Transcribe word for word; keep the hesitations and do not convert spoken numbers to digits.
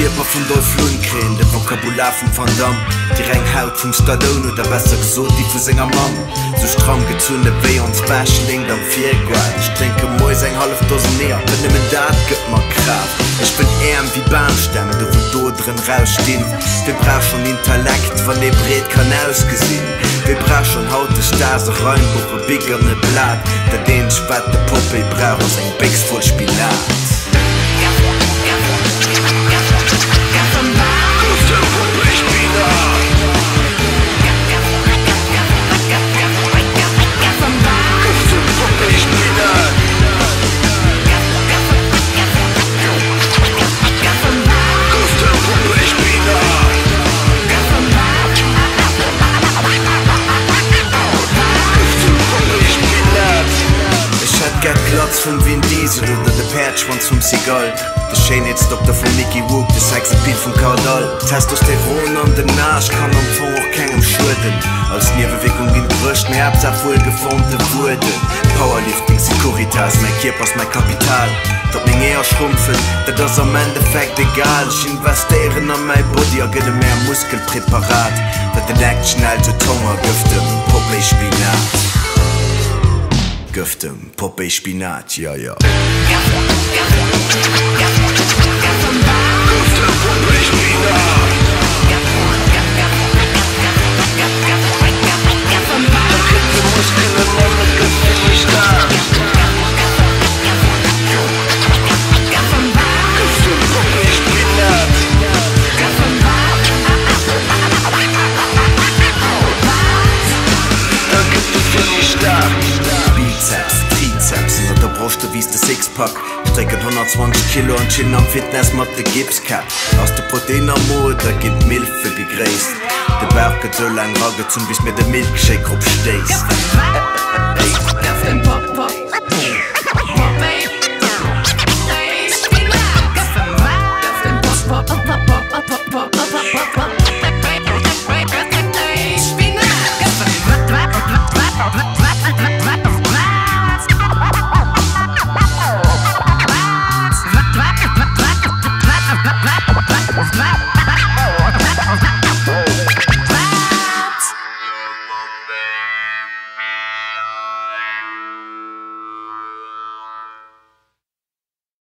Kierper vun Dolph Lundgren, de Vokabular vum Van Damme, die Renghaut vum Stallone oder besser gesot die vu senger Mam. So stramm gezunne wéi ans Bäschling am Vierguard. Ich trinke moi seg half Dosen näher, wenn nimmen dat gëtt mat Kraft. Ich bin Äm wie Bahnstämme, du wo do drin rausstehn. Wir brauch schon Intellekt, wann de Bret kann ausgesinn. Wir brauch schon haute Stase Reinbuche biggerne Blatt, der den spatte Puppe brauch eng Becks voll Spinat. Platz vum Vin Diesel oder de Perschwanz vum Seagal. De Schönheitsdoktor vum Mickey Rourke, de Sexappeal vum Kardal. Testosteron an den Nasch kann am Fond auch kegem schuden. Als Nierbewegung gin gröcht mir Herbs voll geformte Wurden. Powerlifting, Securitas, mein Kierpers, mein Kapital. Dat még eher schrumpfen, dat ass am Endeffekt egal. Ich investieren an mein Body a gënne mehr Muskelpräparat. Dat den Action alte Tonger gëftem Popeye Spinat. Gëftem Popeye Spinat, ja ja. Gëftem Popeye Spinat. Da kriegt de Muskeln an de Gëfte nicht da. Gëftem Popeye Spinat. Da gibt es für nicht da. Bizeps, Trizeps, und der Brust wies de Sixpack. Strecken hundertzwanzig Kilo an Chin am Fitness mat de Gipscap. Aus de Proteinermod, da gibt Milfe gegräst. De Bauch geht so lang ragezogen, bis mir de Milkshake opstehst.